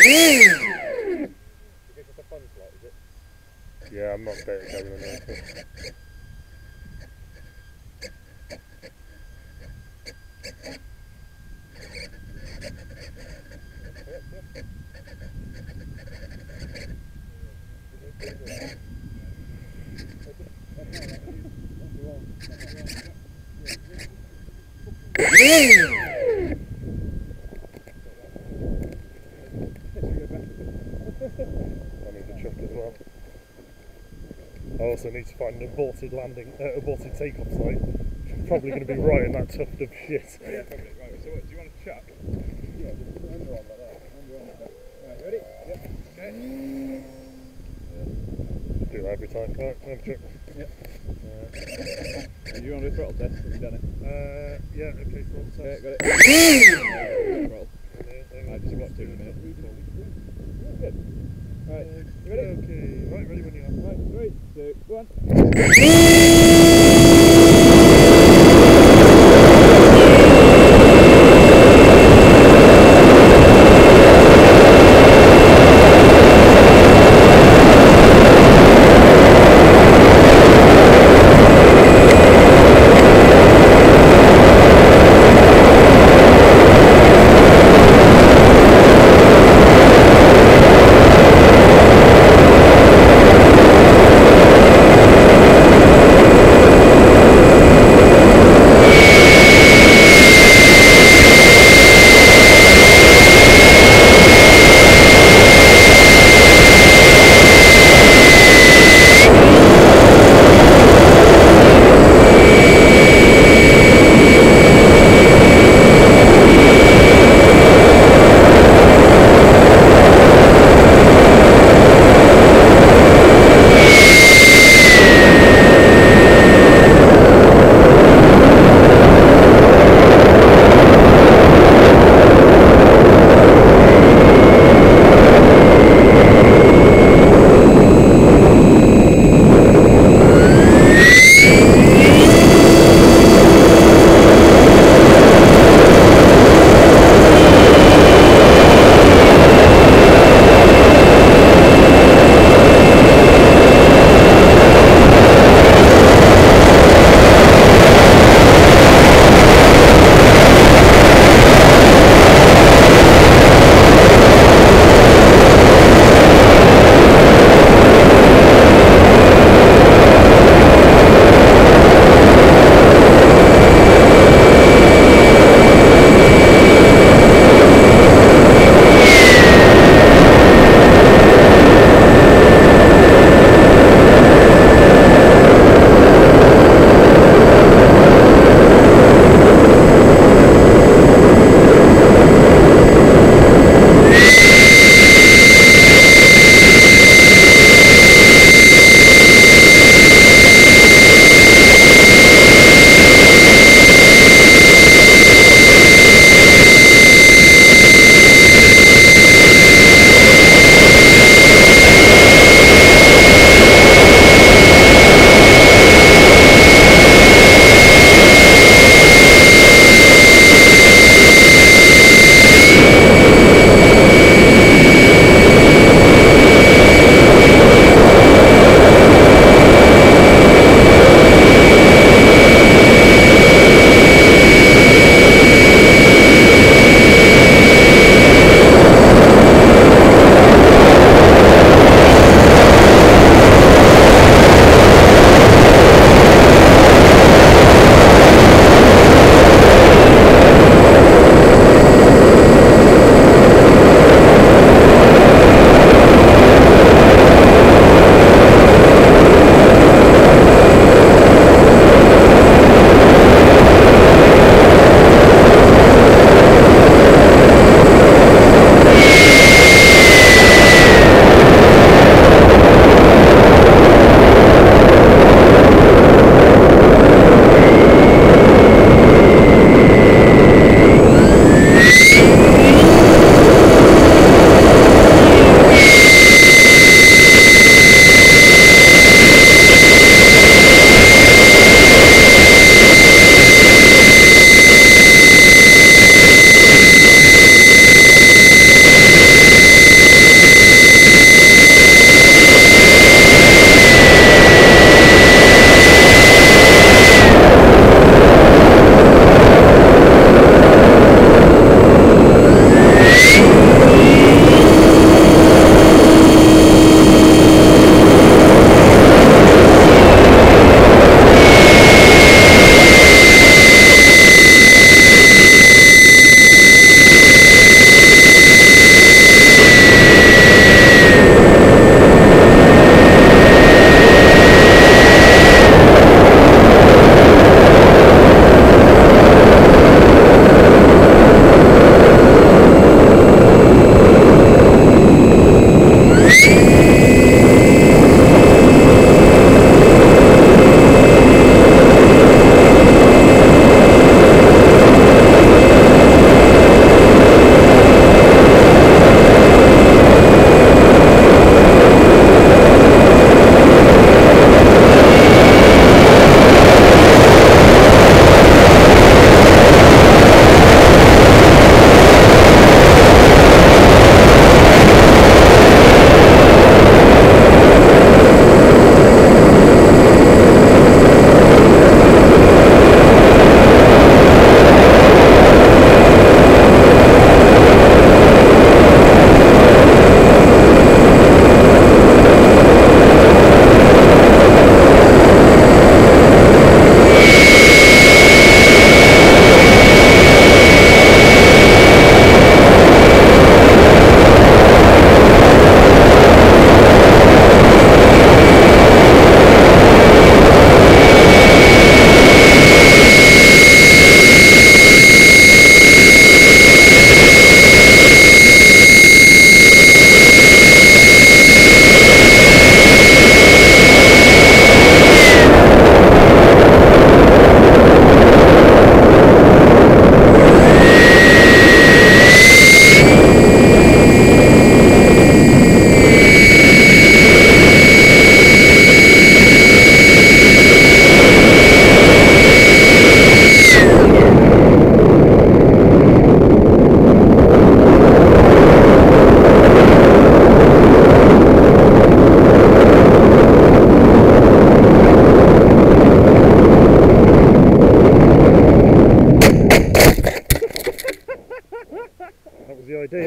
a fun slot, is it? Yeah, I'm not better at going on there. I need to check as well. I also need to find an aborted aborted takeoff site. Probably going to be right in that tuft of shit. Yeah, probably. Right, so what, do you want to chuck? Yeah, just put under on like that. Under on like that. Right, ready? Yep. Okay. Do that every time. Alright, have a check. Yep. Do you want to do a throttle test? Have you done it? Yeah, okay, throttle test. Okay, got it. Throttle. Right, just watch 2 in a minute. Good. Right, you ready? Okay, right, ready when you are. Right, 3, 2, 1.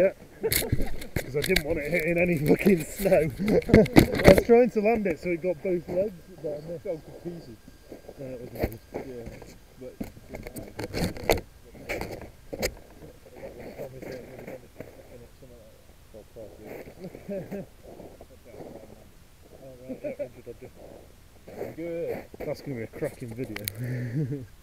yet. Because I didn't want it hitting any fucking snow. I was trying to land it so it got both legs, but I missed. Fell to pieces. No, it was nice. Yeah. But Alright, yeah, good. that's going to be a cracking video.